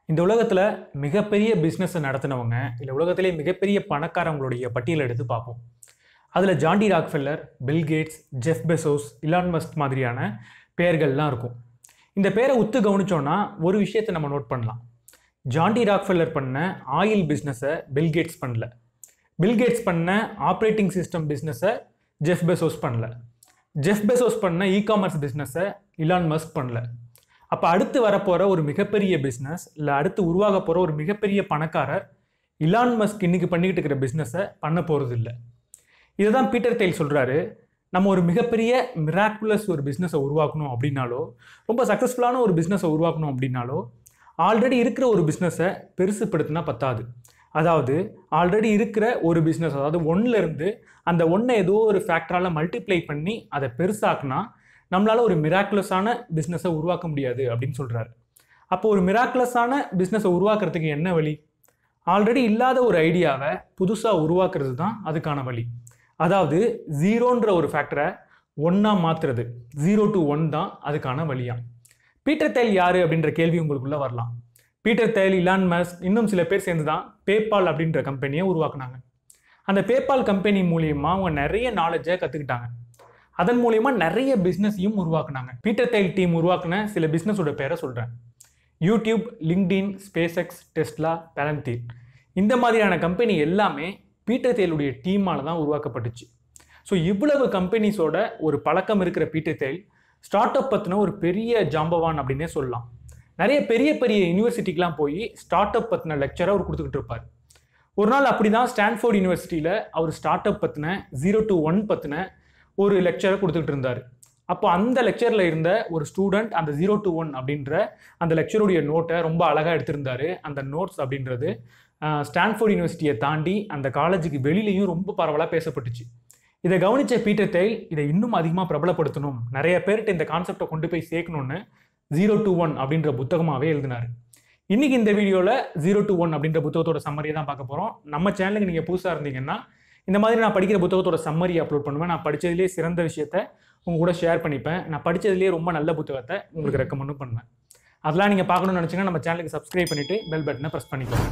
இந்த உலகத்துல மிகப்பெரிய பிசினஸ் நடத்தினவங்க இல்ல உலகத்திலே மிகப்பெரிய பணக்காரங்களுடைய பட்டியல் எடுத்து பார்ப்போம். அதுல John D Rockefeller, Bill Gates, Jeff Bezos, Elon Musk மாதிரியான பெயர்கள்லாம் இருக்கும். இந்த பேரை உத்து கவனிச்சோம்னா ஒரு விஷயத்தை நம்ம நோட் பண்ணலாம். ஜாண்டி ராக்ஃபெல்லர் பண்ண ஆயில் பிஸ்னஸை பில் கேட்ஸ் பண்ணல. பில் கேட்ஸ் பண்ண ஆப்ரேட்டிங் சிஸ்டம் பிஸ்னஸை ஜெஃப் பெசோஸ் பண்ணல. ஜெஃப் பெசோஸ் பண்ண இ-காமர்ஸ் பிஸ்னஸை இலான் மஸ்க் பண்ணல. அப்போ அடுத்து வரப்போகிற ஒரு மிகப்பெரிய பிஸ்னஸ் இல்லை அடுத்து உருவாக போகிற ஒரு மிகப்பெரிய பணக்காரர் இலான் மஸ்க் இன்னைக்கு பண்ணிக்கிட்டு இருக்கிற பிஸ்னஸை பண்ண போகிறது இல்லை. இதை தான் பீட்டர் தெயில் சொல்கிறாரு. நம்ம ஒரு மிகப்பெரிய மிராக்குலஸ் ஒரு பிஸ்னஸை உருவாக்கணும் அப்படின்னாலோ, ரொம்ப சக்ஸஸ்ஃபுல்லான ஒரு பிஸ்னஸை உருவாக்கணும் அப்படின்னாலோ, ஆல்ரெடி இருக்கிற ஒரு பிஸ்னஸை பெருசுப்படுத்தினா பத்தாது. அதாவது ஆல்ரெடி இருக்கிற ஒரு பிஸ்னஸ், அதாவது ஒன்னிலேருந்து அந்த ஒன்றை ஏதோ ஒரு ஃபேக்டரால் மல்டிப்ளை பண்ணி அதை பெருசாக்குனா நம்மளால ஒரு மிராக்குலஸான பிஸ்னஸை உருவாக்க முடியாது அப்படின்னு சொல்கிறாரு. அப்போ ஒரு மிராக்குலஸான பிஸ்னஸை உருவாக்குறதுக்கு என்ன வழி? ஆல்ரெடி இல்லாத ஒரு ஐடியாவை புதுசாக உருவாக்குறது தான் அதுக்கான வழி. அதாவது ஜீரோன்ற ஒரு ஃபேக்டரை ஒன்றா மாற்றுறது, 0 to 1 தான் அதுக்கான வழியா. பீட்டர் தெயில் யார் அப்படின்ற கேள்வி உங்களுக்குள்ளே வரலாம். பீட்டர் தெயில், இலான் மஸ்க், இன்னும் சில பேர் சேர்ந்து தான் பேபால் அப்படின்ற கம்பெனியை உருவாக்குனாங்க. அந்த பேபால் கம்பெனி மூலியமாக அவங்க நிறைய நாலேஜை கற்றுக்கிட்டாங்க. அதன் மூலயமா நிறைய பிஸ்னஸையும் உருவாக்குனாங்க. பீட்டர் தெயில் டீம் உருவாக்குன சில பிஸ்னஸோட பேரை சொல்கிறேன். YouTube, LinkedIn, SpaceX, Tesla, Palantir, இந்த மாதிரியான கம்பெனி எல்லாமே பீட்டர் தெயிலுடைய டீமால் தான் உருவாக்கப்பட்டுச்சு. ஸோ இவ்வளவு கம்பெனிஸோட ஒரு பழக்கம் இருக்கிற பீட்டர் தெயில் ஸ்டார்ட் அப் பற்றின ஒரு பெரிய ஜாம்பவான் அப்படின்னே சொல்லலாம். நிறைய பெரிய பெரிய யூனிவர்சிட்டிக்கெலாம் போய் ஸ்டார்ட் அப் பற்றின லெக்சரை அவர் கொடுத்துக்கிட்டு இருப்பார். ஒரு நாள் அப்படி தான் ஸ்டான்ஃபோர்ட் யூனிவர்சிட்டியில் அவர் ஸ்டார்ட் அப் பற்றின 0 to 1 பற்றின ஒரு லெக்சரை கொடுத்துக்கிட்டு இருந்தார். அப்போ அந்த லெக்சரில் இருந்த ஒரு ஸ்டூடெண்ட் அந்த 0 to 1 அப்படின்ற அந்த லெக்சருடைய நோட்டை ரொம்ப அழகாக எடுத்திருந்தார். அந்த நோட்ஸ் அப்படின்றது ஸ்டான்ஃபோர்ட் யூனிவர்சிட்டியை தாண்டி அந்த காலேஜுக்கு வெளியிலையும் ரொம்ப பரவலாக பேசப்பட்டுச்சு. இதை கவனித்த பீட்டர் தெயில் இதை இன்னும் அதிகமாக பிரபலப்படுத்தணும், நிறைய பேர்கிட்ட இந்த கான்செப்டை கொண்டு போய் சேர்க்கணும்னு 0 to 1 அப்படின்ற புத்தகமாகவே எழுதினார். இன்னைக்கு இந்த வீடியோவில் 0 to 1 அப்படின்ற புத்தகத்தோட சம்மரியை தான் பார்க்க போகிறோம். நம்ம சேனலுக்கு நீங்கள் புதுசாக இருந்தீங்கன்னா இந்த மாதிரி நான் படிக்கிற புத்தகத்தோட சம்மரி அப்லோட் பண்ணுவேன். நான் படித்ததுலேயே சிறந்த விஷயத்தை உங்கள் கூட ஷேர் பண்ணிப்பேன். நான் படித்ததுலேயே ரொம்ப நல்ல புத்தகத்தை உங்களுக்கு ரெக்கமெண்டும் பண்ணுவேன். அதெல்லாம் நீங்கள் பார்க்கணும்னு நினச்சிங்கன்னா நம்ம சேனலுக்கு சப்ஸ்கிரைப் பண்ணிவிட்டு பெல் பட்டனை ப்ரெஸ் பண்ணிக்கோங்க.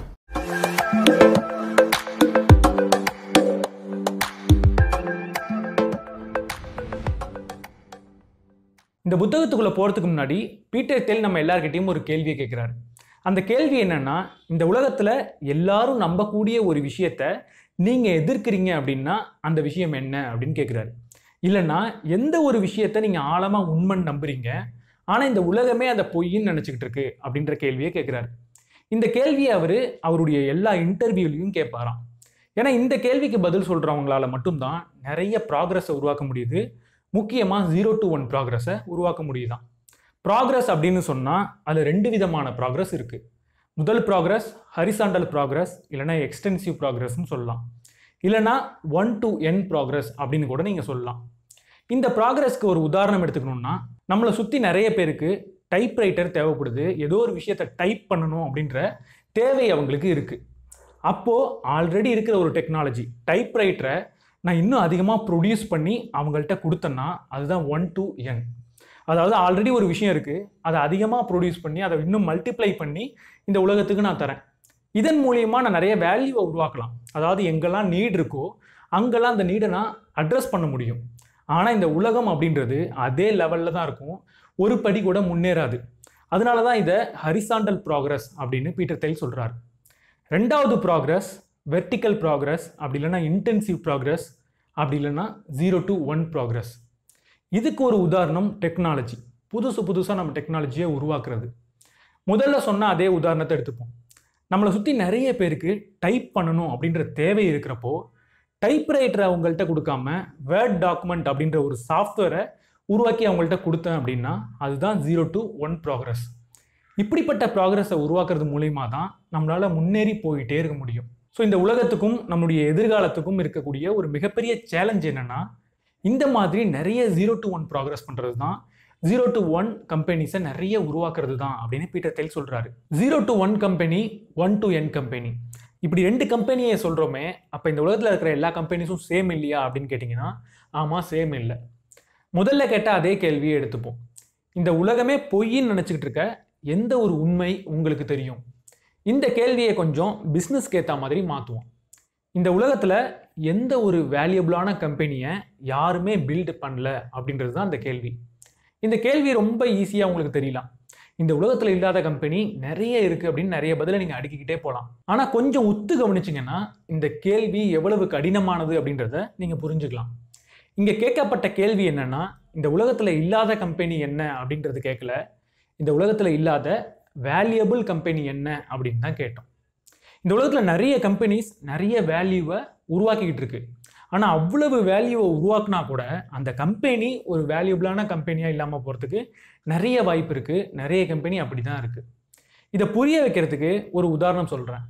இந்த புத்தகத்துக்குள்ளே போகிறதுக்கு முன்னாடி பீட்டர் தெயில் நம்ம எல்லார்கிட்டையும் ஒரு கேள்வியை கேட்குறாரு. அந்த கேள்வி என்னன்னா, இந்த உலகத்தில் எல்லாரும் நம்பக்கூடிய ஒரு விஷயத்தை நீங்கள் எதிர்க்கிறீங்க அப்படின்னா அந்த விஷயம் என்ன அப்படின்னு கேட்குறாரு. இல்லைன்னா எந்த ஒரு விஷயத்தை நீங்கள் ஆழமாக உண்மைன்னு நம்புறீங்க, ஆனால் இந்த உலகமே அதை பொய்ன்னு நினச்சிக்கிட்டு இருக்கு அப்படின்ற கேள்வியை கேட்குறாரு. இந்த கேள்வியை அவருடைய எல்லா இன்டர்வியூலையும் கேட்பாராம். ஏன்னா இந்த கேள்விக்கு பதில் சொல்கிறவங்களால மட்டும்தான் நிறைய ப்ராக்ரஸை உருவாக்க முடியுது. முக்கியமாக 0 to 1 ப்ராக்ரஸை உருவாக்க முடியுதான். ப்ராக்ரஸ் அப்படின்னு சொன்னால் அதில் 2 விதமான ப்ராக்ரஸ் இருக்குது. முதல் ப்ராக்ரஸ் ஹரிசாண்டல் ப்ராக்ரஸ், இல்லைனா எக்ஸ்டென்சிவ் ப்ராக்ரஸ்ன்னு சொல்லலாம். இல்லைனா 1 to n ப்ராக்ரஸ் அப்படின்னு கூட நீங்கள் சொல்லலாம். இந்த ப்ராக்ரஸ்க்கு ஒரு உதாரணம் எடுத்துக்கணும்னா, நம்மளை சுற்றி நிறைய பேருக்கு டைப்ரைட்டர் தேவைப்படுது. ஏதோ ஒரு விஷயத்தை டைப் பண்ணணும் அப்படின்ற தேவை அவங்களுக்கு இருக்குது. அப்போது ஆல்ரெடி இருக்கிற ஒரு டெக்னாலஜி டைப்ரைட்டரை நான் இன்னும் அதிகமாக ப்ரொடியூஸ் பண்ணி அவங்கள்ட்ட கொடுத்தேன்னா அதுதான் 1 to n. அதாவது ஆல்ரெடி ஒரு விஷயம் இருக்குது, அதை அதிகமாக ப்ரொடியூஸ் பண்ணி அதை இன்னும் மல்டிப்ளை பண்ணி இந்த உலகத்துக்கு நான் தரேன். இதன் மூலியமாக நான் நிறைய வேல்யூவை உருவாக்கலாம். அதாவது எங்கெல்லாம் நீட் இருக்கோ அங்கெல்லாம் அந்த நீடை நான் அட்ரஸ் பண்ண முடியும். ஆனால் இந்த உலகம் அப்படின்றது அதே லெவலில் தான் இருக்கும், ஒரு படி கூட முன்னேறாது. அதனால தான் இதை ஹரிசாண்டல் ப்ராக்ரஸ் அப்படின்னு பீட்டர் தெயில் சொல்கிறார். ரெண்டாவது ப்ராக்ரஸ் வெர்டிக்கல் ப்ராக்ரஸ், அப்படி இல்லைன்னா இன்டென்சிவ் ப்ராக்ரஸ், அப்படி இல்லைன்னா 0 to 1 ப்ராக்ரஸ். இதுக்கு ஒரு உதாரணம் டெக்னாலஜி. புதுசாக நம்ம டெக்னாலஜியை உருவாக்குறது. முதல்ல சொன்ன அதே உதாரணத்தை எடுத்துப்போம். நம்மளை சுற்றி நிறைய பேருக்கு டைப் பண்ணணும் அப்படின்ற தேவை இருக்கிறப்போ டைப்ரைட்டரை அவங்கள்ட்ட கொடுக்காம வேர்ட் டாக்குமெண்ட் அப்படின்ற ஒரு சாஃப்ட்வேரை உருவாக்கி அவங்கள்ட்ட கொடுத்தேன் அப்படின்னா அதுதான் 0 to 1 ப்ராக்ரஸ். இப்படிப்பட்ட ப்ராக்ரஸை உருவாக்குறது மூலியமாக தான் நம்மளால் முன்னேறி போயிட்டே இருக்க முடியும். ஸோ இந்த உலகத்துக்கும் நம்மளுடைய எதிர்காலத்துக்கும் இருக்கக்கூடிய ஒரு மிகப்பெரிய சேலஞ்ச் என்னென்னா, இந்த மாதிரி நிறைய 0 to 1 ப்ராக்ரஸ் பண்ணுறது தான், 0 to 1 கம்பெனிஸை நிறைய உருவாக்குறது தான் அப்படின்னு பீட்டர் தெயில் சொல்கிறாரு. 0 to 1 company, 1 to n company, இப்படி 2 கம்பெனியை சொல்கிறோமே, அப்போ இந்த உலகத்தில் இருக்கிற எல்லா கம்பெனிஸும் சேம் இல்லையா அப்படின்னு கேட்டிங்கன்னா ஆமாம், சேம் இல்லை. முதல்ல கேட்ட அதே கேள்வியை எடுத்துப்போம். இந்த உலகமே பொய்ன்னு நினச்சிக்கிட்டு இருக்க எந்த ஒரு உண்மை உங்களுக்கு தெரியும்? இந்த கேள்வியை கொஞ்சம் பிஸ்னஸ்க்கு ஏற்ற மாதிரி மாற்றுவோம். இந்த உலகத்தில் எந்த ஒரு வேல்யூபிளான கம்பெனியை யாருமே பில்டு பண்ணல அப்படின்றது தான் இந்த கேள்வி. இந்த கேள்வி ரொம்ப ஈஸியாக உங்களுக்கு தெரியலாம். இந்த உலகத்தில் இல்லாத கம்பெனி நிறைய இருக்குது அப்படின்னு நிறைய பதிலை நீங்கள் அடுக்கிக்கிட்டே போகலாம். ஆனால் கொஞ்சம் உத்து கவனிச்சிங்கன்னா இந்த கேள்வி எவ்வளவு கடினமானது அப்படின்றத நீங்கள் புரிஞ்சுக்கலாம். இங்கே கேட்கப்பட்ட கேள்வி என்னன்னா, இந்த உலகத்தில் இல்லாத கம்பெனி என்ன அப்படின்றது கேட்கல, இந்த உலகத்தில் இல்லாத வேல்யூபிள் கம்பெனி என்ன அப்படின்னு தான் கேட்டோம். இந்த உலகத்தில் நிறைய கம்பெனிஸ் நிறைய வேல்யூவை உருவாக்கிக்கிட்டு இருக்கு. ஆனால் அவ்வளவு வேல்யூவை உருவாக்குனா கூட அந்த கம்பெனி ஒரு வேல்யூபிளான கம்பெனியாக இல்லாமல் போகிறதுக்கு நிறைய வாய்ப்பு இருக்குது. நிறைய கம்பெனி அப்படி தான் இருக்குது. இதை புரிய வைக்கிறதுக்கு ஒரு உதாரணம் சொல்கிறேன்.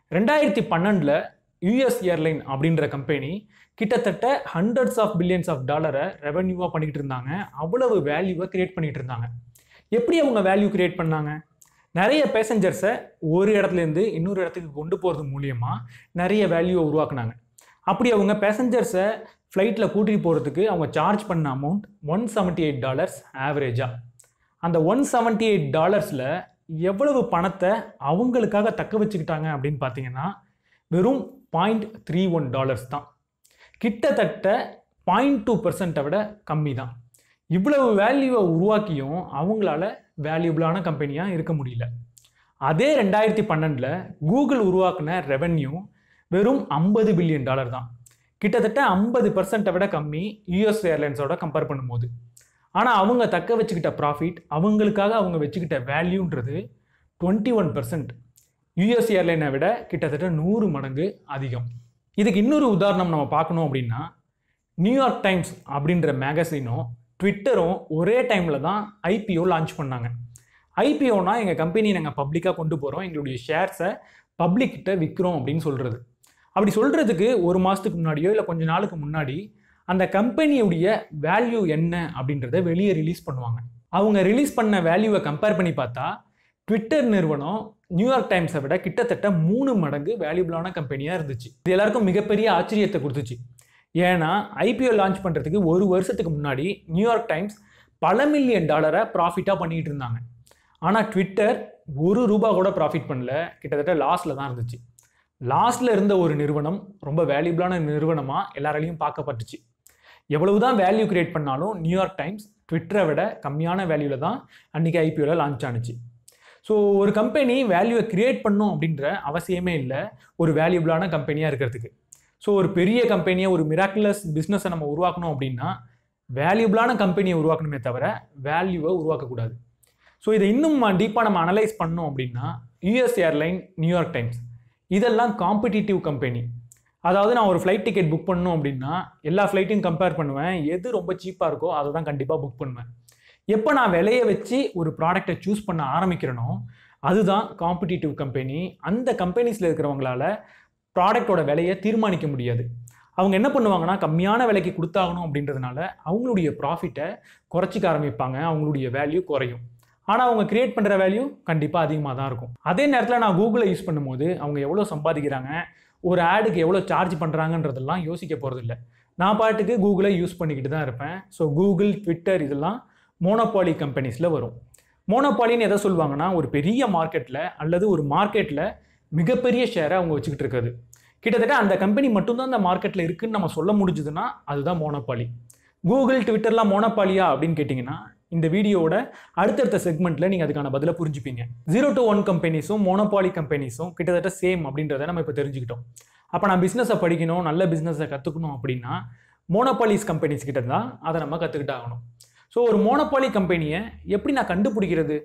2012 யூஎஸ் ஏர்லைன் அப்படின்ற கம்பெனி கிட்டத்தட்ட ஹண்ட்ரட்ஸ் ஆஃப் பில்லியன்ஸ் ஆஃப் டாலரை ரெவன்யூவாக பண்ணிக்கிட்டு இருந்தாங்க. அவ்வளவு வேல்யூவை கிரியேட் பண்ணிகிட்டு இருந்தாங்க. எப்படி அவங்க வேல்யூ கிரியேட் பண்ணாங்க? நிறைய பேசஞ்சர்ஸை ஒரு இடத்துலேருந்து இன்னொரு இடத்துக்கு கொண்டு போகிறது மூலியமாக நிறைய வேல்யூவை உருவாக்குனாங்க. அப்படி அவங்க பேசஞ்சர்ஸை ஃப்ளைட்டில் கூட்டிகிட்டு போகிறதுக்கு அவங்க சார்ஜ் பண்ண அமௌண்ட் $178 ஆவரேஜாக. அந்த $178 எவ்வளவு பணத்தை அவங்களுக்காக தக்க வச்சுக்கிட்டாங்க அப்படின்னு பார்த்தீங்கன்னா வெறும் $0.31 தான். கிட்டத்தட்ட 0.2% விட கம்மி தான். இவ்வளவு வேல்யூவை உருவாக்கியும் அவங்களால வேல்யூபிளான கம்பெனியாக இருக்க முடியல. அதே 2012 கூகுள் உருவாக்குன ரெவென்யூ வெறும் $50 பில்லியன் தான். கிட்டத்தட்ட 50% விட கம்மி யூஎஸ் ஏர்லைன்ஸோட கம்பேர் பண்ணும்போது. ஆனால் அவங்க தக்க வச்சுக்கிட்ட ப்ராஃபிட், அவங்களுக்காக அவங்க வச்சுக்கிட்ட வேல்யூன்றது 21%. யூஎஸ் ஏர்லைனை விட கிட்டத்தட்ட 100 மடங்கு அதிகம். இதுக்கு இன்னொரு உதாரணம் நம்ம பார்க்கணும் அப்படின்னா, நியூயார்க் டைம்ஸ் அப்படின்ற மேகசினும் ட்விட்டரும் ஒரே டைமில் தான் ஐபிஓ லான்ச் பண்ணாங்க. ஐபிஓனா எங்கள் கம்பெனியை நாங்கள் பப்ளிக்காக கொண்டு போகிறோம், எங்களுடைய ஷேர்ஸை பப்ளிக்கிட்ட விற்கிறோம் அப்படின்னு சொல்கிறது. அப்படி சொல்கிறதுக்கு ஒரு மாதத்துக்கு முன்னாடியோ இல்லை கொஞ்சம் நாளுக்கு முன்னாடி அந்த கம்பெனியுடைய வேல்யூ என்ன அப்படின்றத வெளியே ரிலீஸ் பண்ணுவாங்க. அவங்க ரிலீஸ் பண்ண வேல்யூவை கம்பேர் பண்ணி பார்த்தா ட்விட்டர் நிறுவனம் நியூயார்க் டைம்ஸை விட கிட்டத்தட்ட 3 மடங்கு வேல்யூபிளான கம்பெனியாக இருந்துச்சு. இது எல்லாருக்கும் மிகப்பெரிய ஆச்சரியத்தை கொடுத்துச்சு. ஏன்னா ஐபிஓ லான்ச் பண்ணுறதுக்கு ஒரு வருஷத்துக்கு முன்னாடி நியூயார்க் டைம்ஸ் பல மில்லியன் டாலரை ப்ராஃபிட்டாக பண்ணிகிட்டு இருந்தாங்க. ஆனால் ட்விட்டர் $1 கூட ப்ராஃபிட் பண்ணல, கிட்டத்தட்ட லாஸில் தான் இருந்துச்சு. லாஸ்டில் இருந்த ஒரு நிறுவனம் ரொம்ப வேல்யூபிளான நிறுவனமாக எல்லாராலையும் பார்க்கப்பட்டுச்சு. எவ்வளவு தான் வேல்யூ கிரியேட் பண்ணாலும் நியூயார்க் டைம்ஸ் ட்விட்டரை விட கம்மியான வேல்யூவில் தான் அன்றைக்கி ஐபிஓவில் லான்ச் ஆனிச்சு. ஸோ ஒரு கம்பெனி வேல்யூவை கிரியேட் பண்ணும் அப்படின்ற அவசியமே இல்லை ஒரு வேல்யூபிளான கம்பெனியாக இருக்கிறதுக்கு. ஸோ ஒரு பெரிய கம்பெனியை, ஒரு மிராக்குலஸ் பிஸ்னஸை நம்ம உருவாக்கணும் அப்படின்னா வேல்யூபிளான கம்பெனியை உருவாக்கணுமே தவிர வேல்யூவை உருவாக்கக்கூடாது. ஸோ இதை இன்னும் டீப்பாக நம்ம அனலைஸ் பண்ணோம் அப்படின்னா யூஎஸ் ஏர்லைன், நியூயார்க் டைம்ஸ் இதெல்லாம் காம்படிட்டிவ் கம்பெனி. அதாவது நான் ஒரு ஃப்ளைட் டிக்கெட் புக் பண்ணணும் அப்படின்னா எல்லா ஃப்ளைட்டையும் கம்பேர் பண்ணுவேன், எது ரொம்ப சீப்பாக இருக்கோ அதை தான் கண்டிப்பாக புக் பண்ணுவேன். எப்போ நான் விலையை வச்சு ஒரு ப்ராடக்டை சூஸ் பண்ண ஆரம்பிக்கிறேனோ அதுதான் காம்படிட்டிவ் கம்பெனி. அந்த கம்பெனிஸில் இருக்கிறவங்களால ப்ராடக்டோட விலையை தீர்மானிக்க முடியாது. அவங்க என்ன பண்ணுவாங்கன்னா கம்மியான விலைக்கு கொடுத்தாகணும் அப்படின்றதுனால அவங்களுடைய ப்ராஃபிட்டை குறைச்சிக்க ஆரம்பிப்பாங்க, அவங்களுடைய வேல்யூ குறையும். ஆனால் அவங்க கிரியேட் பண்ணுற வேல்யூ கண்டிப்பாக அதிகமாக தான் இருக்கும். அதே நேரத்தில் நான் கூகுளை யூஸ் பண்ணும்போது அவங்க எவ்வளோ சம்பாதிக்கிறாங்க, ஒரு ஆடுக்கு எவ்வளோ சார்ஜ் பண்ணுறாங்கன்றதெல்லாம் யோசிக்க போகிறதில்ல. நான் பாட்டுக்கு கூகுளை யூஸ் பண்ணிக்கிட்டு தான் இருப்பேன். ஸோ கூகுள், ட்விட்டர் இதெல்லாம் மோனோபாலி கம்பெனிஸில் வரும். மோனோபாலின்னு எதை சொல்லுவாங்கன்னா ஒரு பெரிய மார்க்கெட்டில் அல்லது ஒரு மார்க்கெட்டில் மிகப்பெரிய ஷேரை அவங்க வச்சுக்கிட்டு இருக்கிறது. கிட்டத்தட்ட அந்த கம்பெனி மட்டும்தான் அந்த மார்க்கெட்டில் இருக்குதுன்னு நம்ம சொல்ல முடிஞ்சுதுன்னா அதுதான் மோனோபாலி. கூகுள், ட்விட்டர்லாம் மோனோபாலியா அப்படின்னு கேட்டிங்கன்னா இந்த வீடியோவோட அடுத்தடுத்த செக்மெண்ட்டில் நீங்கள் அதுக்கான பதிலை புரிஞ்சுப்பீங்க. 0 to 1 கம்பெனிஸும் மோனோபாலி கம்பெனிஸும் கிட்டத்தட்ட சேம் அப்படின்றத நம்ம இப்போ தெரிஞ்சுக்கிட்டோம். அப்போ நான் பிஸ்னஸை படிக்கணும், நல்ல பிஸ்னஸை கற்றுக்கணும் அப்படின்னா மோனோபாலிஸ் கம்பெனிஸ் கிட்ட தான் அதை நம்ம கற்றுக்கிட்டாகணும். ஸோ ஒரு மோனோபாலி கம்பெனியை எப்படி நான் கண்டுபிடிக்கிறது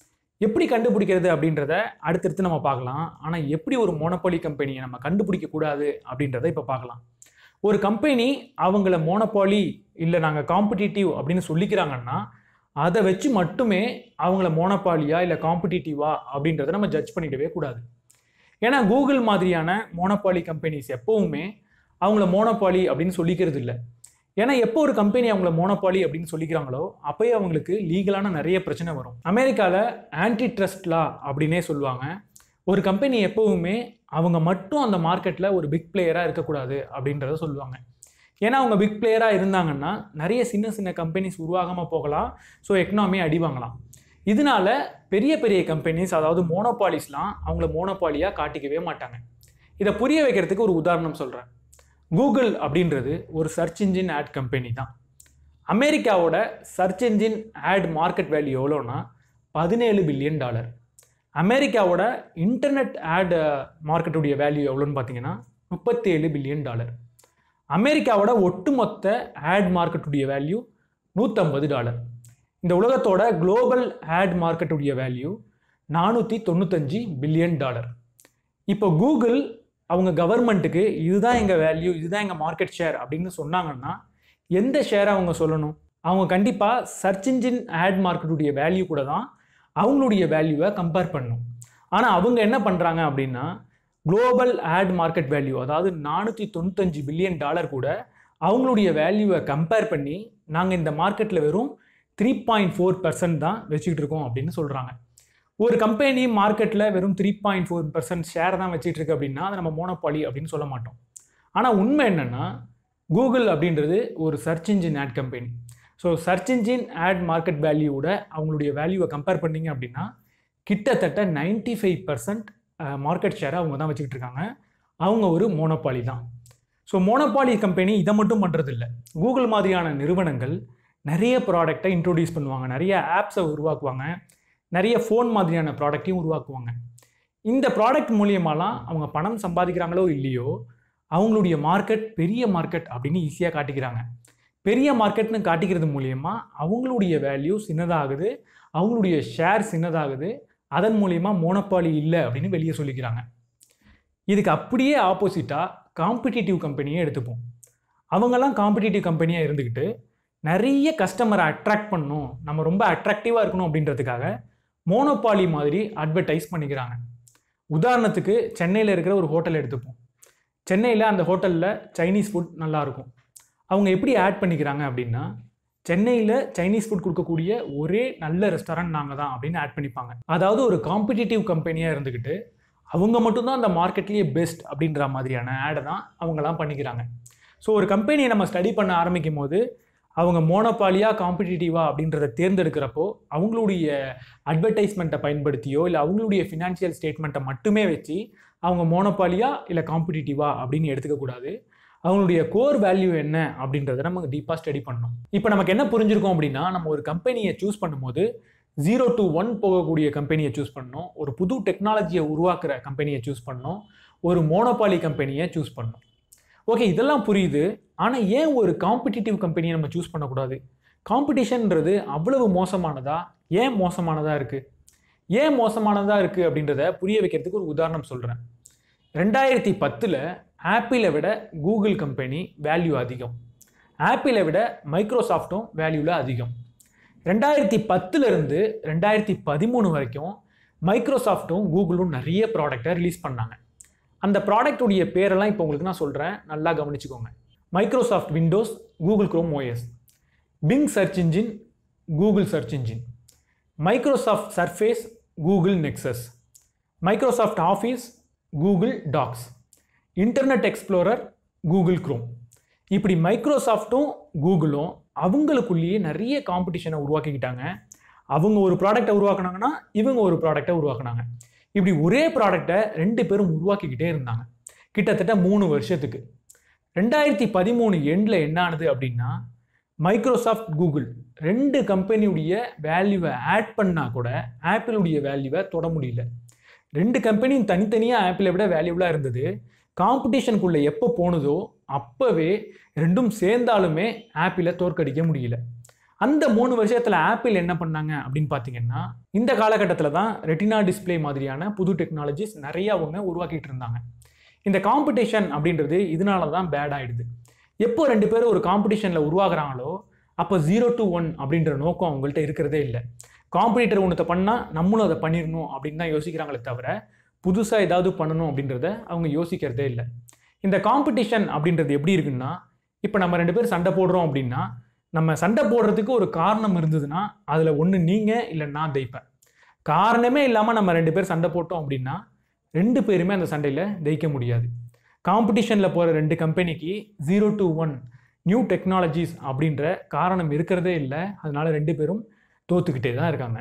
அப்படின்றத அடுத்தடுத்து நம்ம பார்க்கலாம். ஆனால் எப்படி ஒரு மோனோபாலி கம்பெனியை நம்ம கண்டுபிடிக்கக்கூடாது அப்படின்றத இப்போ பார்க்கலாம். ஒரு கம்பெனி அவங்கள மோனோபாலி இல்லை நாங்கள் காம்படிட்டிவ் அப்படின்னு சொல்லிக்கிறாங்கன்னா அதை வச்சு மட்டுமே அவங்கள மோனோபாலியா இல்லை காம்படிட்டிவா அப்படின்றத நம்ம ஜட்ஜ் பண்ணிடவே கூடாது. ஏன்னா கூகுள் மாதிரியான மோனோபாலி கம்பெனிஸ் எப்போவுமே அவங்கள மோனோபாலி அப்படின்னு சொல்லிக்கிறது இல்லை. ஏன்னா எப்போ ஒரு கம்பெனி அவங்கள மோனோபாலி அப்படின்னு சொல்லிக்கிறாங்களோ அப்போயே அவங்களுக்கு லீகலான நிறைய பிரச்சனை வரும். அமெரிக்காவில் ஆன்டி ட்ரஸ்ட் லா அப்படின்னே சொல்லுவாங்க. ஒரு கம்பெனி எப்போவுமே அவங்க மட்டும் அந்த மார்க்கெட்டில் ஒரு பிக் பிளேயராக இருக்கக்கூடாது அப்படின்றத சொல்லுவாங்க. ஏன்னா அவங்க பிக் பிளேயராக இருந்தாங்கன்னா நிறைய சின்ன சின்ன கம்பெனிஸ் உருவாகாமல் போகலாம். ஸோ எக்கனாமி அடி வாங்கலாம். இதனால பெரிய பெரிய கம்பெனிஸ், அதாவது மோனோபாலிஸ்லாம் அவங்கள மோனோபாலியாக காட்டிக்கவே மாட்டாங்க. இதை புரிய வைக்கிறதுக்கு ஒரு உதாரணம் சொல்கிறேன். கூகுள் அப்படின்றது ஒரு சர்ச் இன்ஜின் ஆட் கம்பெனி தான். அமெரிக்காவோட search engine ad market value எவ்வளோன்னா $17 பில்லியன். அமெரிக்காவோட இன்டர்நெட் ஆட் மார்க்கெட்டுடைய வேல்யூ எவ்வளோன்னு பார்த்தீங்கன்னா $37 பில்லியன். அமெரிக்காவோட ஒட்டுமொத்த ஆட் மார்க்கெட்டுடைய வேல்யூ $150. இந்த உலகத்தோட குளோபல் ஆட் மார்க்கெட்டுடைய வேல்யூ $495 பில்லியன். இப்போ கூகுள் அவங்க கவர்மெண்ட்டுக்கு இதுதான் எங்கள் வேல்யூ, இதுதான் எங்கள் மார்க்கெட் ஷேர் அப்படின்னு சொன்னாங்கன்னா எந்த ஷேரை அவங்க சொல்லணும்? அவங்க கண்டிப்பாக சர்ச் இன்ஜின் ஆட் மார்க்கெட்டுடைய வேல்யூ கூட தான் அவங்களுடைய வேல்யூவை கம்பேர் பண்ணணும். ஆனால் அவங்க என்ன பண்ணுறாங்க அப்படின்னா குளோபல் ஆட் மார்க்கெட் வேல்யூ, அதாவது $495 பில்லியன் கூட அவங்களுடைய வேல்யூவை கம்பேர் பண்ணி நாங்கள் இந்த மார்க்கெட்டில் வெறும் 3.4% தான் வச்சுக்கிட்டு இருக்கோம் அப்படின்னு சொல்கிறாங்க. ஒரு கம்பெனி மார்க்கெட்டில் வெறும் 3.4% ஷேர் தான் வச்சுட்டு இருக்கு அப்படின்னா அதை நம்ம மோனோபாலி அப்படின்னு சொல்ல மாட்டோம். ஆனால் உண்மை என்னென்னா கூகுள் அப்படின்றது ஒரு search engine ad company. So search engine ad market வேல்யூவோட அவங்களுடைய வேல்யூவை கம்பேர் பண்ணிங்க அப்படின்னா கிட்டத்தட்ட 95% மார்க்கெட் ஷேரை அவங்க தான் வச்சுக்கிட்டு இருக்காங்க. அவங்க ஒரு மோனோபாலி தான். ஸோ மோனோபாலி கம்பெனி இதை மட்டும் பண்ணுறது இல்லை. கூகுள் மாதிரியான நிறுவனங்கள் நிறைய ப்ராடக்டை இன்ட்ரோடியூஸ் பண்ணுவாங்க, நிறைய ஆப்ஸை உருவாக்குவாங்க, நிறைய ஃபோன் மாதிரியான ப்ராடக்டையும் உருவாக்குவாங்க. இந்த ப்ராடக்ட் மூலியமாலாம் அவங்க பணம் சம்பாதிக்கிறாங்களோ இல்லையோ அவங்களுடைய மார்க்கெட் பெரிய மார்க்கெட் அப்படின்னு ஈஸியாக காட்டிக்கிறாங்க. பெரிய மார்க்கெட்னு காட்டிக்கிறது மூலியமா அவங்களுடைய வேல்யூ சின்னதாகுது, அவங்களுடைய ஷேர் சின்னதாகுது, அதன் மூலியமா மோனோபாலி இல்லை அப்படின்னு வெளியே சொல்லிக்கிறாங்க. இதுக்கு அப்படியே ஆப்போசிட்டாக காம்படிட்டிவ் கம்பெனியை எடுத்துப்போம். அவங்கெல்லாம் காம்படிட்டிவ் கம்பெனியாக இருந்துக்கிட்டு நிறைய கஸ்டமரை அட்ராக்ட் பண்ணணும், நம்ம ரொம்ப அட்ராக்டிவாக இருக்கணும் அப்படின்றதுக்காக மோனோபாலி மாதிரி அட்வர்டைஸ் பண்ணிக்கிறாங்க. உதாரணத்துக்கு சென்னையில் இருக்கிற ஒரு ஹோட்டல் எடுத்துப்போம். சென்னையில் அந்த ஹோட்டலில் சைனீஸ் ஃபுட் நல்லாயிருக்கும். அவங்க எப்படி ஆட் பண்ணிக்கிறாங்க அப்படின்னா சென்னையில் சைனீஸ் ஃபுட் கொடுக்கக்கூடிய ஒரே நல்ல ரெஸ்டாரண்ட் நாங்கள் தான் அப்படின்னு ஆட் பண்ணிப்பாங்க. அதாவது ஒரு காம்படிட்டிவ் கம்பெனியாக இருந்துக்கிட்டு அவங்க மட்டும்தான் அந்த மார்க்கெட்லேயே பெஸ்ட் அப்படின்ற மாதிரியான ஆடை தான் அவங்கெல்லாம் பண்ணிக்கிறாங்க. ஸோ ஒரு கம்பெனியை நம்ம ஸ்டடி பண்ண ஆரம்பிக்கும் போது அவங்க மோனோபாலியாக காம்படிட்டிவாக அப்படின்றத தேர்ந்தெடுக்கிறப்போ அவங்களுடைய அட்வர்டைஸ்மெண்ட்டை பயன்படுத்தியோ இல்லை அவங்களுடைய ஃபினான்ஷியல் ஸ்டேட்மெண்ட்டை மட்டுமே வச்சு அவங்க மோனோபாலியாக இல்லை காம்படிட்டிவாக அப்படின்னு எடுத்துக்கக்கூடாது. அவங்களுடைய கோர் வேல்யூ என்ன அப்படின்றத நம்ம டீப்பாக ஸ்டடி பண்ணணும். இப்போ நமக்கு என்ன புரிஞ்சிருக்கோம் அப்படின்னா நம்ம ஒரு கம்பெனியை சூஸ் பண்ணும்போது 0 to 1 போகக்கூடிய கம்பெனியை சூஸ் பண்ணணும், ஒரு புது டெக்னாலஜியை உருவாக்குற கம்பெனியை சூஸ் பண்ணணும், ஒரு மோனோபாலி கம்பெனியை சூஸ் பண்ணணும். ஓகே, இதெல்லாம் புரியுது. ஆனால் ஏன் ஒரு காம்படிட்டிவ் கம்பெனியை நம்ம சூஸ் பண்ணக்கூடாது? காம்படிஷன்ன்றது அவ்வளவு மோசமானதா? ஏன் மோசமானதாக இருக்குது? ஏன் மோசமானதாக இருக்குது அப்படின்றத புரிய வைக்கிறதுக்கு ஒரு உதாரணம் சொல்கிறேன். 2010 ஆப்பிளை விட கூகுள் கம்பெனி வேல்யூ அதிகம், ஆப்பிளை விட மைக்ரோசாஃப்டும் வேல்யூவில் அதிகம். 2010 2013 வரைக்கும் மைக்ரோசாஃப்ட்டும் கூகுளும் நிறைய ப்ராடக்டை ரிலீஸ் பண்ணாங்க. அந்த ப்ராடக்டுடைய பேரெல்லாம் இப்போ உங்களுக்கு நான் சொல்கிறேன், நல்லா கவனிச்சுக்கோங்க. Microsoft Windows, Google Chrome OS. Bing search engine, Google search engine. Microsoft Surface, Google Nexus. Microsoft Office, Google Docs. Internet Explorer, Google Chrome. இப்படி மைக்ரோசாஃப்ட்டும் கூகுளும் அவங்களுக்குள்ளேயே நிறைய காம்படிஷனை உருவாக்கிக்கிட்டாங்க. அவங்க ஒரு ப்ராடக்டை உருவாக்குனாங்கன்னா இவங்க ஒரு ப்ராடக்டை உருவாக்குனாங்க. இப்படி ஒரே ப்ராடக்டை 2 பேரும் உருவாக்கிக்கிட்டே இருந்தாங்க கிட்டத்தட்ட 3 வருஷத்துக்கு. 2013 எண்டில் என்ன ஆனது அப்படின்னா மைக்ரோசாஃப்ட் கூகுள் 2 கம்பெனியுடைய வேல்யூவை ஆட் பண்ணால் கூட ஆப்பிளுடைய வேல்யூவை தொட முடியல. 2 கம்பெனியும் தனித்தனியாக ஆப்பிளை விட வேல்யூபுளாக இருந்தது. காம்படிஷனுக்குள்ளே எப்போ போனதோ அப்போவே ரெண்டும் சேர்ந்தாலுமே ஆப்பிளை தோற்கடிக்க முடியல. அந்த 3 வருஷத்தில் ஆப்பிள் என்ன பண்ணாங்க அப்படின்னு பார்த்தீங்கன்னா இந்த காலகட்டத்தில் தான் ரெட்டினா டிஸ்பிளே மாதிரியான புது டெக்னாலஜிஸ் நிறைய அவங்க உருவாக்கிட்டு இருந்தாங்க. இந்த காம்படிஷன் அப்படின்றது இதனால தான் பேட் ஆகிடுது. எப்போ 2 பேரும் ஒரு காம்படிஷனில் உருவாக்குறாங்களோ அப்போ 0 to 1 அப்படின்ற நோக்கம் அவங்கள்ட்ட இருக்கிறதே இல்லை. காம்படிட்டர் ஒன்றத்தை பண்ணால் நம்மளும் அதை பண்ணிடணும் அப்படின்னு தான் யோசிக்கிறாங்களே தவிர புதுசாக ஏதாவது பண்ணணும் அப்படின்றத அவங்க யோசிக்கிறதே இல்லை. இந்த காம்படிஷன் அப்படின்றது எப்படி இருக்குன்னா இப்போ நம்ம 2 பேர் சண்டை போடுறோம் அப்படின்னா நம்ம சண்டை போடுறதுக்கு ஒரு காரணம் இருந்ததுன்னா அதில் ஒன்று நீங்கள் இல்லை நான் ஜெயிப்பேன். காரணமே இல்லாமல் நம்ம 2 பேர் சண்டை போட்டோம் அப்படின்னா 2 பேருமே அந்த சண்டையில் ஜெயிக்க முடியாது. காம்படிஷனில் போகிற 2 கம்பெனிக்கு 0 to 1 நியூ டெக்னாலஜிஸ் அப்படின்ற காரணம் இருக்கிறதே இல்லை. அதனால 2 பேரும் தோத்துக்கிட்டே தான் இருக்காங்க.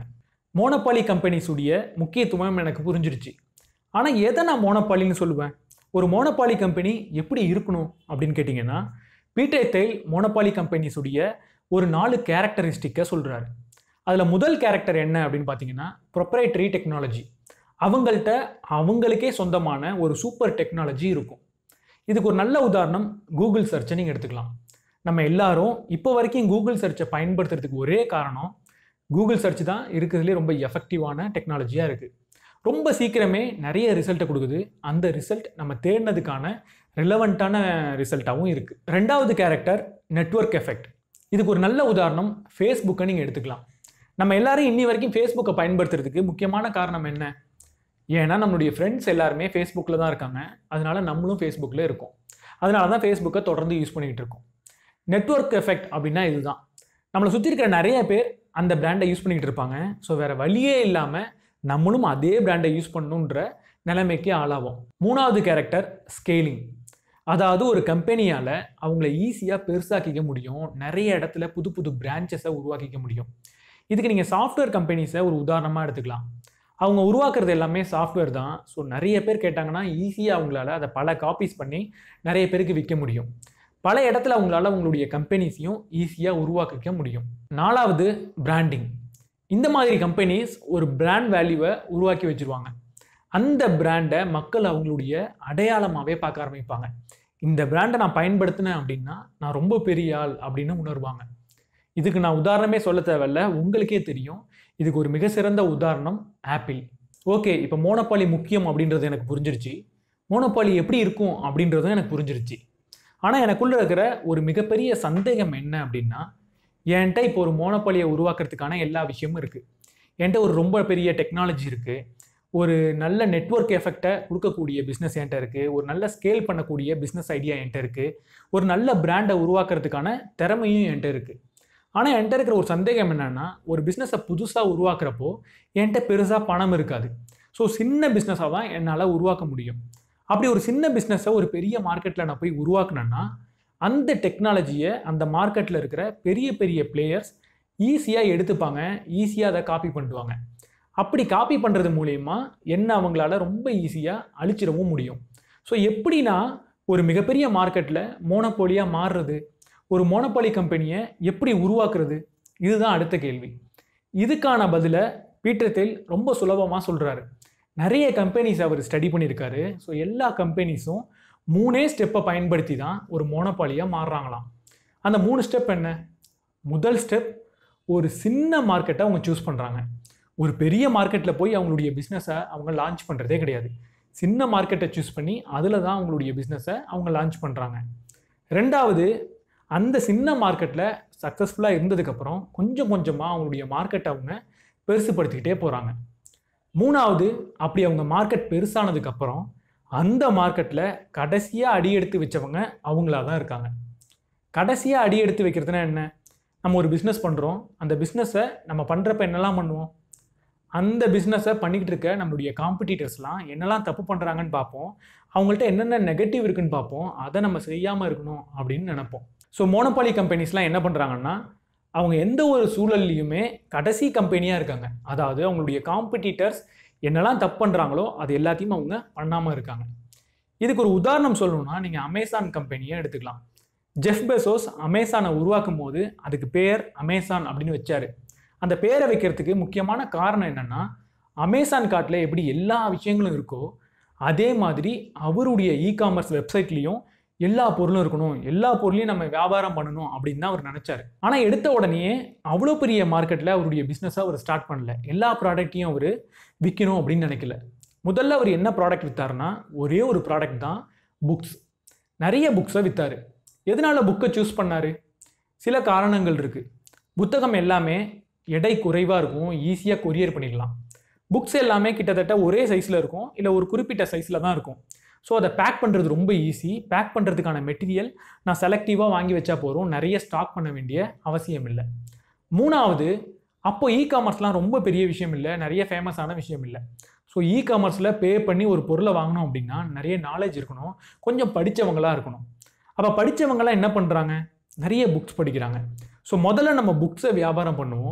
மோனோபாலி கம்பெனிஸுடைய முக்கியத்துவம் எனக்கு புரிஞ்சிருச்சு. ஆனால் எதை நான் மோனோபாலின்னு சொல்லுவேன்? ஒரு மோனோபாலி கம்பெனி எப்படி இருக்கணும் அப்படின்னு கேட்டிங்கன்னா, பீட்டர் தெயில் மோனோபாலி கம்பெனிஸுடைய ஒரு 4 கேரக்டரிஸ்டிக்கை சொல்கிறாரு. அதில் முதல் கேரக்டர் என்ன அப்படின்னு பார்த்தீங்கன்னா, ப்ரொப்ரைட்டரி டெக்னாலஜி. அவங்கள்ட்ட அவங்களுக்கே சொந்தமான ஒரு சூப்பர் டெக்னாலஜி இருக்கும். இதுக்கு ஒரு நல்ல உதாரணம் கூகுள் சர்ச்சை நீங்கள் எடுத்துக்கலாம். நம்ம எல்லாரும் இப்போ வரைக்கும் கூகுள் சர்ச்சை பயன்படுத்துறதுக்கு ஒரே காரணம், கூகுள் சர்ச் தான் இருக்கிறதுலே ரொம்ப எஃபெக்டிவான டெக்னாலஜியாக இருக்குது. ரொம்ப சீக்கிரமே நிறைய ரிசல்ட்டை கொடுக்குது. அந்த ரிசல்ட் நம்ம தேடினதுக்கான ரிலவெண்ட்டான ரிசல்ட்டாகவும் இருக்குது. ரெண்டாவது கேரக்டர் நெட்வொர்க் எஃபெக்ட். இதுக்கு ஒரு நல்ல உதாரணம் ஃபேஸ்புக்கை நீங்கள் எடுத்துக்கலாம். நம்ம எல்லாரும் இன்னி வரைக்கும் ஃபேஸ்புக்கை பயன்படுத்துறதுக்கு முக்கியமான காரணம் என்ன? ஏன்னா நம்மளுடைய ஃப்ரெண்ட்ஸ் எல்லாருமே ஃபேஸ்புக்கில் தான் இருக்காங்க. அதனால நம்மளும் ஃபேஸ்புக்கில் இருக்கோம். அதனால தான் ஃபேஸ்புக்கை தொடர்ந்து யூஸ் பண்ணிக்கிட்டு இருக்கோம். நெட்வொர்க் எஃபெக்ட் அப்படின்னா இதுதான். நம்மளை சுற்றி இருக்கிற நிறைய பேர் அந்த பிராண்டை யூஸ் பண்ணிக்கிட்டு இருப்பாங்க. ஸோ வேறு வழியே இல்லாமல் நம்மளும் அதே பிராண்டை யூஸ் பண்ணணுன்ற நிலைமைக்கு ஆளாகும். மூணாவது கேரக்டர் ஸ்கேலிங். அதாவது ஒரு கம்பெனியால் அவங்கள ஈஸியாக பெருசாக்கிக்க முடியும். நிறைய இடத்துல புது புது பிரான்ச்சஸை உருவாக்கிக்க முடியும். இதுக்கு நீங்கள் சாஃப்ட்வேர் கம்பெனிஸை ஒரு உதாரணமாக எடுத்துக்கலாம். அவங்க உருவாக்குறது எல்லாமே சாஃப்ட்வேர் தான். ஸோ நிறைய பேர் கேட்டாங்கன்னா ஈஸியாக அவங்களால அதை பல காப்பீஸ் பண்ணி நிறைய பேருக்கு விற்க முடியும். பல இடத்துல அவங்களால உங்களுடைய கம்பெனிஸையும் ஈஸியாக உருவாக்கிக்க முடியும். நாலாவது பிராண்டிங். இந்த மாதிரி கம்பெனிஸ் ஒரு பிராண்ட் வேல்யூவை உருவாக்கி வச்சுருவாங்க. அந்த பிராண்டை மக்கள் அவங்களுடைய அடையாளமாகவே பார்க்க ஆரம்பிப்பாங்க. இந்த பிராண்டை நான் பயன்படுத்தினேன் அப்படின்னா நான் ரொம்ப பெரிய ஆள் அப்படின்னு உணர்வாங்க. இதுக்கு நான் உதாரணமே சொல்ல தேவையில்ல, உங்களுக்கே தெரியும். இதுக்கு ஒரு மிக சிறந்த உதாரணம் ஆப்பிள். ஓகே, இப்போ மோனோபாலி முக்கியம் அப்படின்றது எனக்கு புரிஞ்சிருச்சு. மோனோபாலி எப்படி இருக்கும் அப்படின்றதும் எனக்கு புரிஞ்சிருச்சு. ஆனால் எனக்குள்ளே இருக்கிற ஒரு மிகப்பெரிய சந்தேகம் என்ன அப்படின்னா, என்கிட்ட இப்போ ஒரு மோனோபாலியை உருவாக்குறதுக்கான எல்லா விஷயமும் இருக்குது. என்கிட்ட ஒரு ரொம்ப பெரிய டெக்னாலஜி இருக்குது. ஒரு நல்ல நெட்வொர்க் எஃபெக்டை கொடுக்கக்கூடிய பிஸ்னஸ் என்கிட்ட இருக்குது. ஒரு நல்ல ஸ்கேல் பண்ணக்கூடிய பிஸ்னஸ் ஐடியா என்கிட்ட இருக்குது. ஒரு நல்ல பிராண்டை உருவாக்குறதுக்கான திறமையும் என்கிட்ட இருக்குது. ஆனால் என்கிட்ட இருக்கிற ஒரு சந்தேகம் என்னென்னா, ஒரு பிஸ்னஸை புதுசாக உருவாக்குறப்போ என்கிட்ட பெருசாக பணம் இருக்காது. ஸோ சின்ன பிஸ்னஸாக தான் என்னால் உருவாக்க முடியும். அப்படி ஒரு சின்ன பிஸ்னஸை ஒரு பெரிய மார்க்கெட்டில் நான் போய் உருவாக்குனேன்னா, அந்த டெக்னாலஜியை அந்த மார்க்கெட்டில் இருக்கிற பெரிய பெரிய பிளேயர்ஸ் ஈஸியாக எடுத்துப்பாங்க, ஈஸியாக அதை காப்பி பண்ணிடுவாங்க. அப்படி காப்பி பண்ணுறது மூலயமா என்ன அவங்களால ரொம்ப ஈஸியாக அழிச்சிடவும் முடியும். ஸோ எப்படின்னா ஒரு மிகப்பெரிய மார்க்கெட்டில் மோனோபோலியாக மாறுறது, ஒரு மோனோபாலி கம்பெனியை எப்படி உருவாக்குறது, இதுதான் அடுத்த கேள்வி. இதுக்கான பதிலை பீட்டர் தியல் ரொம்ப சுலபமாக சொல்கிறாரு. நிறைய கம்பெனிஸ் அவர் ஸ்டடி பண்ணியிருக்காரு. ஸோ எல்லா கம்பெனிஸும் 3 ஸ்டெப்பை பயன்படுத்தி தான் ஒரு மோனோபாலியாக மாறுறாங்களாம். அந்த 3 ஸ்டெப் என்ன? முதல் ஸ்டெப், ஒரு சின்ன மார்க்கெட்டை அவங்க சூஸ் பண்ணுறாங்க. ஒரு பெரிய மார்க்கெட்டில் போய் அவங்களுடைய பிஸ்னஸை அவங்க லான்ச் பண்ணுறதே கிடையாது. சின்ன மார்க்கெட்டை சூஸ் பண்ணி அதில் தான் அவங்களுடைய பிஸ்னஸை அவங்க லான்ச் பண்ணுறாங்க. ரெண்டாவது, அந்த சின்ன மார்க்கெட்டில் சக்ஸஸ்ஃபுல்லாக இருந்ததுக்கப்புறம் கொஞ்சம் கொஞ்சமாக அவங்களுடைய மார்க்கெட்டை அவங்க பெருசுப்படுத்திக்கிட்டே போகிறாங்க. மூணாவது, அப்படி அவங்க மார்க்கெட் பெருசானதுக்கப்புறம் அந்த மார்க்கெட்டில் கடைசியாக அடி எடுத்து வச்சவங்க அவங்களா தான் இருக்காங்க. கடைசியாக அடி எடுத்து வைக்கிறதுனா என்ன? நம்ம ஒரு பிஸ்னஸ் பண்ணுறோம். அந்த பிஸ்னஸை நம்ம பண்ணுறப்ப என்னெல்லாம் பண்ணுவோம்? அந்த பிஸ்னஸை பண்ணிக்கிட்டு இருக்க நம்மளுடைய காம்படிட்டர்ஸ்லாம் என்னெல்லாம் தப்பு பண்ணுறாங்கன்னு பார்ப்போம். அவங்கள்ட்ட என்னென்ன நெகட்டிவ் இருக்குன்னு பார்ப்போம். அதை நம்ம செய்யாமல் இருக்கணும் அப்படின்னு நினைப்போம். ஸோ மோனோபாலி கம்பெனிஸ்லாம் என்ன பண்ணுறாங்கன்னா, அவங்க எந்த ஒரு சூழல்லையுமே கடைசி கம்பெனியாக இருக்காங்க. அதாவது அவங்களுடைய காம்படிட்டர்ஸ் என்னெல்லாம் தப்பு பண்ணுறாங்களோ அது எல்லாத்தையும் அவங்க பண்ணாமல் இருக்காங்க. இதுக்கு ஒரு உதாரணம் சொல்லணும்னா, நீங்கள் அமேசான் கம்பெனியை எடுத்துக்கலாம். ஜெஃப் பெசோஸ் அமேசானை உருவாக்கும் போது அதுக்கு பேர் அமேசான் அப்படின்னு வச்சார். அந்த பேரை வைக்கிறதுக்கு முக்கியமான காரணம் என்னென்னா, அமேசான் கார்ட்டில் எப்படி எல்லா விஷயங்களும் இருக்கோ அதே மாதிரி அவருடைய இ-காமர்ஸ் வெப்சைட்லேயும் எல்லா பொருளும் இருக்கணும், எல்லா பொருளையும் நம்ம வியாபாரம் பண்ணணும் அப்படின்னு தான் அவர் நினச்சார். ஆனால் எடுத்த உடனே அவ்வளோ பெரிய மார்க்கெட்டில் அவருடைய பிஸ்னஸை அவர் ஸ்டார்ட் பண்ணல. எல்லா ப்ராடக்ட்டையும் அவர் விற்கணும் அப்படின்னு நினைக்கல. முதல்ல அவர் என்ன ப்ராடக்ட் விற்றாருன்னா, ஒரே ஒரு ப்ராடக்ட் தான், புக்ஸ். நிறைய புக்ஸை விற்றார். எதனால் புக்கை சூஸ் பண்ணார்? சில காரணங்கள் இருக்குது. புத்தகம் எல்லாமே எடை குறைவாக இருக்கும், ஈஸியாக கொரியர் பண்ணிடலாம். புக்ஸ் எல்லாமே கிட்டத்தட்ட ஒரே சைஸில் இருக்கும், இல்லை ஒரு குறிப்பிட்ட சைஸில் தான் இருக்கும். ஸோ அதை பேக் பண்ணுறது ரொம்ப ஈஸி. பேக் பண்ணுறதுக்கான மெட்டீரியல் நான் செலக்டிவாக வாங்கி வச்சா போதும், நிறைய ஸ்டாக் பண்ண வேண்டிய அவசியம் இல்லை. மூணாவது, அப்போ இ-காமர்ஸ்லாம் ரொம்ப பெரிய விஷயம் இல்லை, நிறைய ஃபேமஸான விஷயம் இல்லை. ஸோ இ-காமர்ஸில் பே பண்ணி ஒரு பொருளை வாங்கணும் அப்படின்னா நிறைய நாலேஜ் இருக்கணும், கொஞ்சம் படித்தவங்களாக இருக்கணும். அப்போ படித்தவங்களாம் என்ன பண்ணுறாங்க? நிறைய புக்ஸ் படிக்கிறாங்க. ஸோ முதல்ல நம்ம புக்ஸை வியாபாரம் பண்ணுவோம்.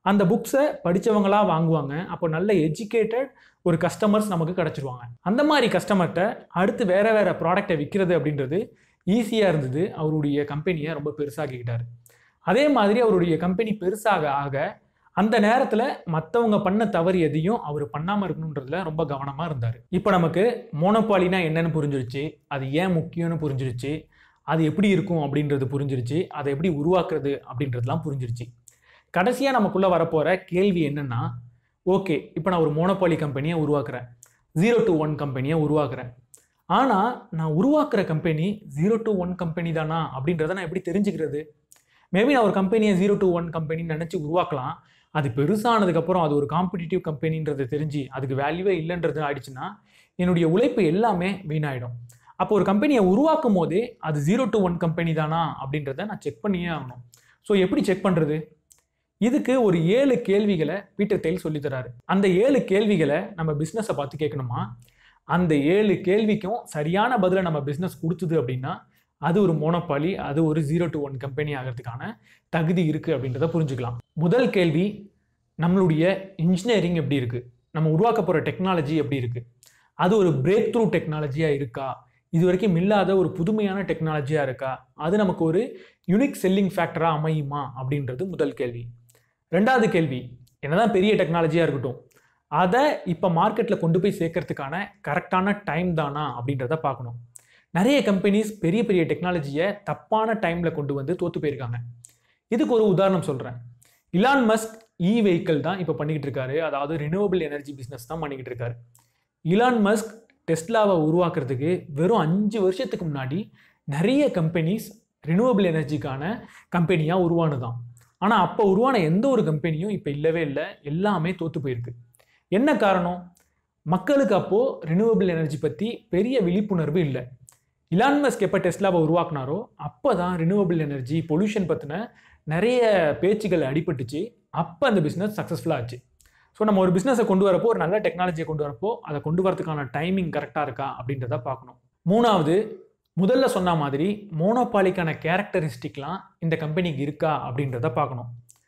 அந்த புக்ஸை படித்தவங்களாக வாங்குவாங்க. அப்போ நல்ல எஜுகேட்டட் ஒரு கஸ்டமர்ஸ் நமக்கு கிடச்சிருவாங்க. அந்த மாதிரி கஸ்டமர்கிட்ட அடுத்து வேறு வேறு ப்ராடக்டை விற்கிறது அப்படின்றது ஈஸியாக இருந்தது. அவருடைய கம்பெனியை ரொம்ப பெருசாக்கிக்கிட்டார். அதே மாதிரி அவருடைய கம்பெனி பெருசாக ஆக அந்த நேரத்தில் மற்றவங்க பண்ண தவறு எதையும் அவர் பண்ணாமல் இருக்கணுன்றதுல ரொம்ப கவனமாக இருந்தார். இப்போ நமக்கு மோனோபாலினா என்னன்னு புரிஞ்சிருச்சு, அது ஏன் முக்கியம்னு புரிஞ்சிருச்சு, அது எப்படி இருக்கும் அப்படின்றது புரிஞ்சிருச்சு, அதை எப்படி உருவாக்குறது அப்படின்றதுலாம் புரிஞ்சிருச்சு. கடைசியாக நமக்குள்ளே வரப்போகிற கேள்வி என்னென்னா, ஓகே இப்போ நான் ஒரு மோனோபாலி கம்பெனியை உருவாக்குறேன், 0 to 1 கம்பெனியை உருவாக்குறேன். ஆனால் நான் உருவாக்குற கம்பெனி 0 to 1 கம்பெனி தானா அப்படின்றத நான் எப்படி தெரிஞ்சுக்கிறது? மேபி நான் ஒரு கம்பெனியை 0 to 1 கம்பெனின்னு நினச்சி உருவாக்கலாம். அது பெருசானதுக்கப்புறம் அது ஒரு காம்படிட்டிவ் கம்பெனின்றது தெரிஞ்சு அதுக்கு வேல்யூவே இல்லைன்றது ஆயிடுச்சுன்னா என்னுடைய உழைப்பு எல்லாமே வீணாயிடும். அப்போ ஒரு கம்பெனியை உருவாக்கும் போதே அது 0 to 1 கம்பெனி தானா அப்படின்றத நான் செக் பண்ணியே ஆகணும். ஸோ எப்படி செக் பண்ணுறது? இதுக்கு ஒரு 7 கேள்விகளை பீட்டர் தெயில் சொல்லித்தராரு. அந்த 7 கேள்விகளை நம்ம பிஸ்னஸை பார்த்து கேட்கணுமா? அந்த 7 கேள்விக்கும் சரியான பதிலை நம்ம பிஸ்னஸ் கொடுத்தது அப்படின்னா அது ஒரு மோனோபாலி, அது ஒரு 0 to 1 கம்பெனி ஆகிறதுக்கான தகுதி இருக்குது அப்படின்றத புரிஞ்சுக்கலாம். முதல் கேள்வி, நம்மளுடைய இன்ஜினியரிங் எப்படி இருக்குது, நம்ம உருவாக்க போகிற டெக்னாலஜி எப்படி இருக்குது, அது ஒரு பிரேக் த்ரூ டெக்னாலஜியாக இருக்கா, இது வரைக்கும் இல்லாத ஒரு புதுமையான டெக்னாலஜியாக இருக்கா, அது நமக்கு ஒரு யூனிக் செல்லிங் ஃபேக்டராக அமையுமா அப்படின்றது முதல் கேள்வி. ரெண்டாவது கேள்வி, என்னதான் பெரிய டெக்னாலஜியாக இருக்கட்டும், அதை இப்போ மார்க்கெட்டில் கொண்டு போய் சேர்க்கறதுக்கான கரெக்டான டைம் தானா அப்படின்றத பார்க்கணும். நிறைய கம்பெனிஸ் பெரிய பெரிய டெக்னாலஜியை தப்பான டைமில் கொண்டு வந்து தோற்று போயிருக்காங்க. இதுக்கு ஒரு உதாரணம் சொல்கிறேன். இலான் மஸ்க் வெஹிக்கிள் தான் இப்போ பண்ணிக்கிட்டு இருக்காரு, அதாவது ரினியூவபிள் எனர்ஜி பிஸ்னஸ் தான் பண்ணிக்கிட்டு இருக்காரு. இலான் மஸ்க் டெஸ்லாவை உருவாக்குறதுக்கு வெறும் 5 வருஷத்துக்கு முன்னாடி நிறைய கம்பெனிஸ் ரினியூவபிள் எனர்ஜிக்கான கம்பெனியாக உருவானுதான். ஆனால் அப்போ உருவான எந்த ஒரு கம்பெனியும் இப்போ இல்லவே இல்லை, எல்லாமே தோற்று போயிருக்கு. என்ன காரணம்? மக்களுக்கு அப்போது ரினியூவபிள் எனர்ஜி பற்றி பெரிய விழிப்புணர்வு இல்லை. இலான் மஸ்க் எப்போ டெஸ்லாவை உருவாக்குனாரோ அப்போ தான் ரினியூவபிள் எனர்ஜி பொல்யூஷன் பற்றின நிறைய பேச்சுகள் அடிபட்டுச்சு. அப்போ அந்த பிஸ்னஸ் சக்ஸஸ்ஃபுல்லாக ஆச்சு. ஸோ நம்ம ஒரு பிஸ்னஸை கொண்டு வரப்போ, ஒரு நல்ல டெக்னாலஜியை கொண்டு வரப்போ அதை கொண்டு வரதுக்கான டைமிங் கரெக்டாக இருக்கா அப்படின்றத பார்க்கணும். மூணாவது, முதல்ல சொன்ன மாதிரி மோனோபாலிக்கான கேரக்டரிஸ்டிக்லாம் இந்த கம்பெனிக்கு இருக்கா அப்படின்றத பார்க்கணும்.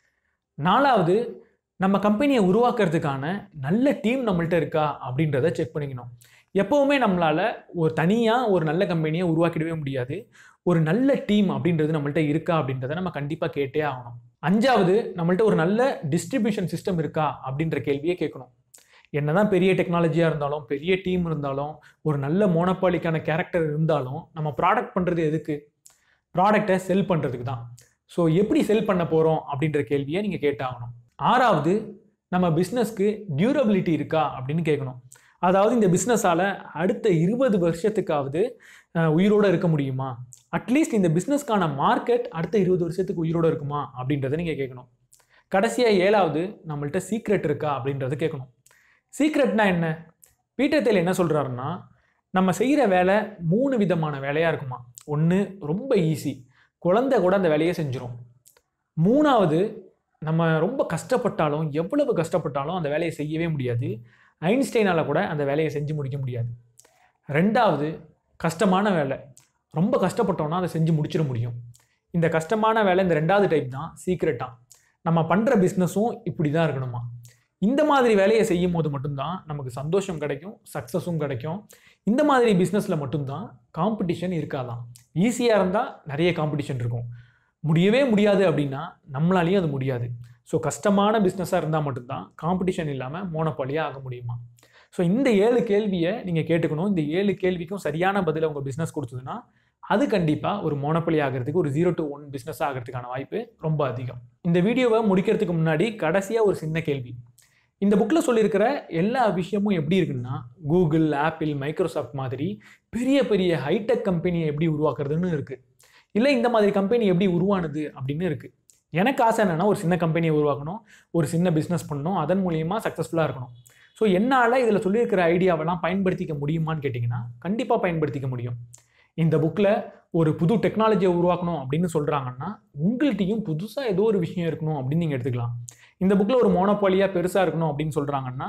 நாலாவது, நம்ம கம்பெனியை உருவாக்குறதுக்கான நல்ல டீம் நம்மள்ட்ட இருக்கா அப்படின்றத செக் பண்ணிக்கணும். எப்போவுமே நம்மளால் தனியாக ஒரு நல்ல கம்பெனியை உருவாக்கிடவே முடியாது. ஒரு நல்ல டீம் அப்படின்றது நம்மள்ட்ட இருக்கா அப்படின்றத நம்ம கண்டிப்பாக கேட்டே ஆகணும். அஞ்சாவது, நம்மள்ட்ட ஒரு நல்ல டிஸ்ட்ரிபியூஷன் சிஸ்டம் இருக்கா அப்படின்ற கேள்வியை கேட்கணும். என்னதான் பெரிய டெக்னாலஜியாக இருந்தாலும், பெரிய டீம் இருந்தாலும், ஒரு நல்ல மோனோபாலிக்கான கேரக்டர் இருந்தாலும், நம்ம ப்ராடக்ட் பண்ணுறது எதுக்கு? ப்ராடக்டை செல் பண்ணுறதுக்கு தான். ஸோ எப்படி செல் பண்ண போகிறோம் அப்படின்ற கேள்வியை நீங்கள் கேட்டாகணும். ஆறாவது, நம்ம பிஸ்னஸ்க்கு டியூரபிலிட்டி இருக்கா அப்படின்னு கேட்கணும். அதாவது இந்த பிஸ்னஸால் அடுத்த 20 வருஷத்துக்காவது உயிரோடு இருக்க முடியுமா? அட்லீஸ்ட் இந்த பிஸ்னஸ்க்கான மார்க்கெட் அடுத்த 20 வருஷத்துக்கு உயிரோடு இருக்குமா அப்படின்றத நீங்கள் கேட்கணும். கடைசியாக ஏழாவது, நம்மள்ட்ட சீக்ரெட் இருக்கா அப்படின்றத கேட்கணும். சீக்ரெட்னா என்ன? பீட்டர் தியல் என்ன சொல்கிறாருன்னா, நம்ம செய்கிற வேலை 3 விதமான வேலையாக இருக்குமா. ஒன்று, ரொம்ப ஈஸி, குழந்தை கூட அந்த வேலையை செஞ்சிடும். மூணாவது, நம்ம ரொம்ப கஷ்டப்பட்டாலும், எவ்வளவு கஷ்டப்பட்டாலும் அந்த வேலையை செய்யவே முடியாது. ஐன்ஸ்டைனால் கூட அந்த வேலையை செஞ்சு முடிக்க முடியாது. ரெண்டாவது, கஷ்டமான வேலை, ரொம்ப கஷ்டப்பட்டோன்னா அதை செஞ்சு முடிச்சிட முடியும். இந்த கஷ்டமான வேலை, இந்த ரெண்டாவது டைப் தான் சீக்ரெட்டாக. நம்ம பண்ணுற பிஸ்னஸும் இப்படி தான் இருக்கணுமா. இந்த மாதிரி வேலையை செய்யும் போது மட்டும்தான் நமக்கு சந்தோஷம் கிடைக்கும், சக்ஸஸும் கிடைக்கும். இந்த மாதிரி பிஸ்னஸில் மட்டும்தான் காம்படிஷன் இருக்காதான். ஈஸியாக இருந்தால் நிறைய காம்படிஷன் இருக்கும், முடியவே முடியாது அப்படின்னா நம்மளாலேயும் அது முடியாது. ஸோ கஷ்டமான பிஸ்னஸாக இருந்தால் மட்டும்தான் காம்படிஷன் இல்லாமல் மோனோபாலியாக ஆக முடியுமா. ஸோ இந்த 7 கேள்வியை நீங்கள் கேட்டுக்கணும். இந்த 7 கேள்விக்கும் சரியான பதிலை உங்கள் பிஸ்னஸ் கொடுத்ததுன்னா அது கண்டிப்பாக ஒரு மோனோபாலி ஆகிறதுக்கு, ஒரு 0 to 1 பிஸ்னஸ் ஆகிறதுக்கான வாய்ப்பு ரொம்ப அதிகம். இந்த வீடியோவை முடிக்கிறதுக்கு முன்னாடி கடைசியாக ஒரு சின்ன கேள்வி. இந்த புக்கில் சொல்லியிருக்கிற எல்லா விஷயமும் எப்படி இருக்குன்னா, கூகுள், ஆப்பிள், மைக்ரோசாஃப்ட் மாதிரி பெரிய பெரிய ஹைடெக் கம்பெனியை எப்படி உருவாக்குறதுன்னு இருக்குது. இல்லை இந்த மாதிரி கம்பெனி எப்படி உருவானது அப்படின்னு இருக்குது. எனக்கு ஆசை என்னென்னா, ஒரு சின்ன கம்பெனியை உருவாக்கணும், ஒரு சின்ன பிஸ்னஸ் பண்ணணும், அதன் மூலியமாக சக்ஸஸ்ஃபுல்லாக இருக்கணும். ஸோ என்னால் இதில் சொல்லியிருக்கிற ஐடியாவெல்லாம் பயன்படுத்திக்க முடியுமான்னு கேட்டிங்கன்னா கண்டிப்பாக பயன்படுத்திக்க முடியும். இந்த புக்கில் ஒரு புது டெக்னாலஜியை உருவாக்கணும் அப்படின்னு சொல்கிறாங்கன்னா உங்கள்கிட்டையும் புதுசாக ஏதோ ஒரு விஷயம் இருக்கணும் அப்படின்னு நீங்கள் எடுத்துக்கலாம். இந்த புக்கில் ஒரு மோனோபாலியாக பெருசாக இருக்கணும் அப்படின்னு சொல்கிறாங்கன்னா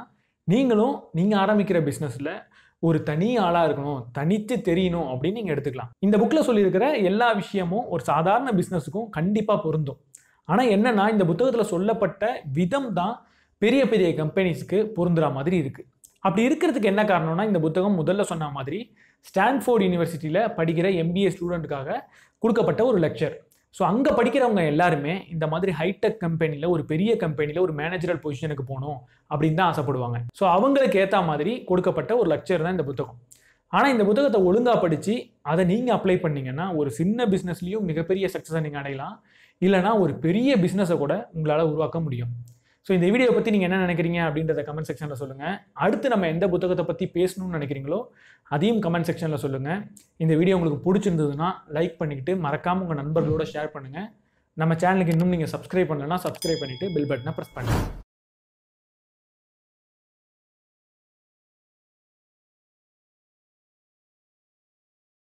நீங்கள் ஆரம்பிக்கிற பிஸ்னஸில் ஒரு தனி ஆளாக இருக்கணும், தனித்து தெரியணும் அப்படின்னு நீங்கள் எடுத்துக்கலாம். இந்த புக்கில் சொல்லியிருக்கிற எல்லா விஷயமும் ஒரு சாதாரண பிஸ்னஸுக்கும் கண்டிப்பாக பொருந்தும். ஆனால் என்னன்னா இந்த புத்தகத்தில் சொல்லப்பட்ட விதம் தான் பெரிய பெரிய கம்பெனிஸ்க்கு பொருந்துற மாதிரி இருக்குது. அப்படி இருக்கிறதுக்கு என்ன காரணம்னா, இந்த புத்தகம் முதல்ல சொன்ன மாதிரி ஸ்டான்ஃபோர்ட் யூனிவர்சிட்டியில் படிக்கிற MBA ஸ்டூடெண்ட்டுக்காக கொடுக்கப்பட்ட ஒரு லெக்சர். ஸோ அங்கே படிக்கிறவங்க எல்லாருமே இந்த மாதிரி ஹைடெக் கம்பெனியில், ஒரு பெரிய கம்பெனியில் ஒரு மேனேஜரல் பொசிஷனுக்கு போகணும் அப்படின்னு தான் ஆசைப்படுவாங்க. ஸோ அவங்களுக்கு ஏற்ற மாதிரி கொடுக்கப்பட்ட ஒரு லெக்சர் தான் இந்த புத்தகம். ஆனால் இந்த புத்தகத்தை ஒழுங்காக படித்து அதை நீங்கள் அப்ளை பண்ணிங்கன்னா ஒரு சின்ன பிஸ்னஸ்லேயும் மிகப்பெரிய சக்ஸஸை நீங்கள் அடையலாம், இல்லைனா ஒரு பெரிய பிஸ்னஸை கூட உங்களால் உருவாக்க முடியும். ஸோ இந்த வீடியோ பற்றி நீங்கள் என்ன நினைக்கிறீங்க அப்படின்றத கமெண்ட் செக்ஷனில் சொல்லுங்கள். அடுத்து நம்ம எந்த புத்தகத்தை பற்றி பேசணும்னு நினைக்கிறீங்களோ அதையும் கமெண்ட் செக்ஷனில் சொல்லுங்கள். இந்த வீடியோ உங்களுக்கு பிடிச்சிருந்ததுன்னா லைக் பண்ணிக்கிட்டு மறக்காமல் உங்கள் நண்பர்களோட ஷேர் பண்ணுங்கள். நம்ம சேனலுக்கு இன்னும் நீங்கள் சப்ஸ்கிரைப் பண்ணலைன்னா சப்ஸ்கிரைப் பண்ணிவிட்டு பெல் பட்டனை ப்ரெஸ் பண்ணுங்கள்.